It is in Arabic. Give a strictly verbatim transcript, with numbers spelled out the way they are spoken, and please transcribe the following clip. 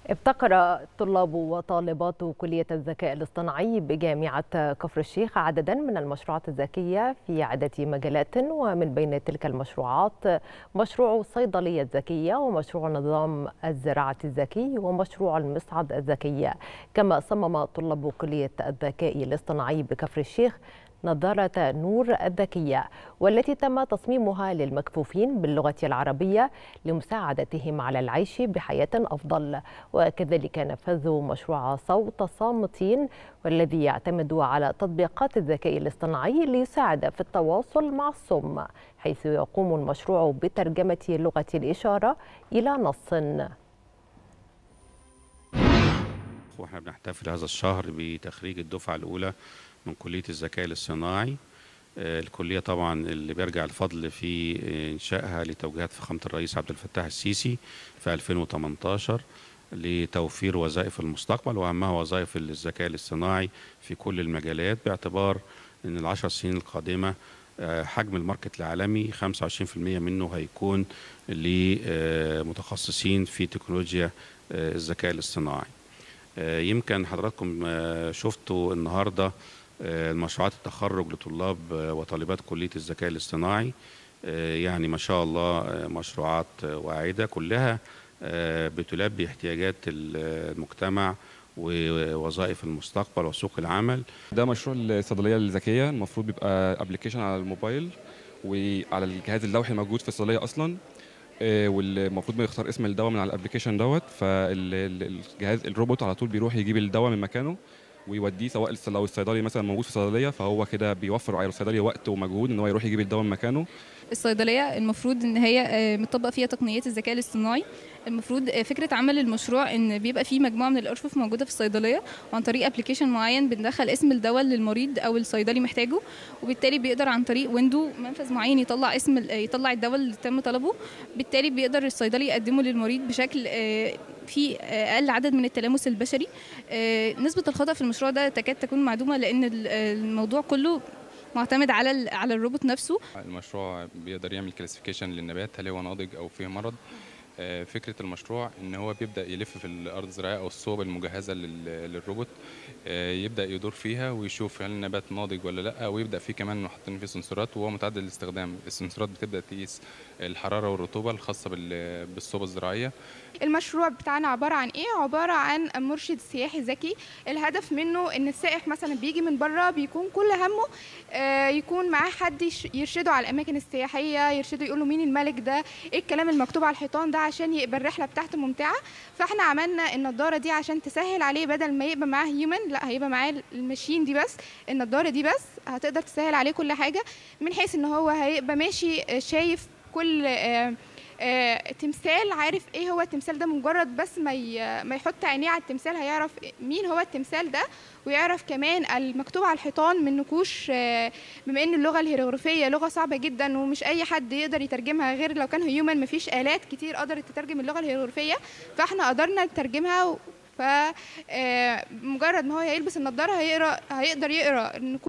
ابتكر طلاب وطالبات كلية الذكاء الاصطناعي بجامعة كفر الشيخ عددا من المشروعات الذكية في عدة مجالات، ومن بين تلك المشروعات مشروع الصيدلية الذكية، ومشروع نظام الزراعة الذكي، ومشروع المصعد الذكي. كما صمم طلاب كلية الذكاء الاصطناعي بكفر الشيخ نظارة نور الذكية، والتي تم تصميمها للمكفوفين باللغة العربية لمساعدتهم على العيش بحياة أفضل. وكذلك نفذوا مشروع صوت صامتين، والذي يعتمد على تطبيقات الذكاء الاصطناعي ليساعد في التواصل مع الصم، حيث يقوم المشروع بترجمة لغة الإشارة إلى نص. واحنا بنحتفل هذا الشهر بتخريج الدفعة الأولى من كلية الذكاء الاصطناعي. الكلية طبعا اللي بيرجع الفضل في إنشائها لتوجيهات فخامة الرئيس عبد الفتاح السيسي في ألفين وثمانية عشر لتوفير وظائف المستقبل، وأهمها وظائف الذكاء الاصطناعي في كل المجالات، باعتبار أن العشر سنين القادمة حجم الماركت العالمي خمسة وعشرين بالمئة منه هيكون لمتخصصين في تكنولوجيا الذكاء الاصطناعي. يمكن حضراتكم شفتوا النهارده المشروعات التخرج لطلاب وطالبات كلية الذكاء الاصطناعي. يعني ما شاء الله مشروعات واعدة كلها بتلبي احتياجات المجتمع ووظائف المستقبل وسوق العمل. ده مشروع الصيدلية الذكية، المفروض بيبقى ابلكيشن على الموبايل وعلى الجهاز اللوحي الموجود في الصيدلية أصلا، والمفروض بيختار اسم الدواء من على الابلكيشن دوت، فالجهاز الروبوت على طول بيروح يجيب الدواء من مكانه ويوديه، سواء لو الصيدلي مثلا موجود في الصيدليه فهو كده بيوفر على الصيدلي وقت ومجهود ان هو يروح يجيب الدواء من مكانه. الصيدليه المفروض ان هي متطبق فيها تقنيات الذكاء الاصطناعي. المفروض فكره عمل المشروع ان بيبقى فيه مجموعه من الارفف موجوده في الصيدليه، وعن طريق ابلكيشن معين بندخل اسم الدواء اللي المريض او الصيدلي محتاجه، وبالتالي بيقدر عن طريق ويندو منفذ معين يطلع اسم يطلع الدواء اللي تم طلبه. بالتالي بيقدر الصيدلي يقدمه للمريض بشكل في اقل عدد من التلامس البشري. نسبه الخطا في المشروع ده تكاد تكون معدومه، لان الموضوع كله معتمد على على الروبوت نفسه. المشروع بيقدر يعمل كلاسيفيكيشن للنبات، هل هو ناضج او فيه مرض. فكرة المشروع ان هو بيبدأ يلف في الارض الزراعية او الصوب المجهزة للروبوت، يبدأ يدور فيها ويشوف هل النبات ناضج ولا لا، ويبدأ فيه كمان حاطين فيه سنسورات وهو متعدد الاستخدام. السنسورات بتبدأ تقيس الحرارة والرطوبة الخاصة بالصوبة الزراعية. المشروع بتاعنا عبارة عن ايه؟ عبارة عن مرشد سياحي ذكي. الهدف منه ان السائح مثلا بيجي من بره بيكون كل همه يكون معاه حد يرشده على الاماكن السياحية، يرشده يقول له مين الملك ده، ايه الكلام المكتوب على الحيطان ده، عشان يبقى الرحلة بتاعته ممتعة. فاحنا عملنا النضارة دي عشان تسهل عليه، بدل ما يبقى معاه هيومن لا هيبقى معاه الماشين دي بس، النضارة دي بس هتقدر تسهل عليه كل حاجة، من حيث ان هو هيبقى ماشي شايف كل آه آه تمثال، عارف ايه هو التمثال ده، مجرد بس ما ما يحط عينيه على التمثال هيعرف مين هو التمثال ده، ويعرف كمان المكتوب على الحيطان من نقوش. آه بما ان اللغه الهيروغليفيه لغه صعبه جدا ومش اي حد يقدر يترجمها غير لو كان هيومن، مفيش الات كتير قدرت تترجم اللغه الهيروغليفيه، فاحنا قدرنا نترجمها. فمجرد ما هو هيلبس النضاره هيقرا هيقدر يقرا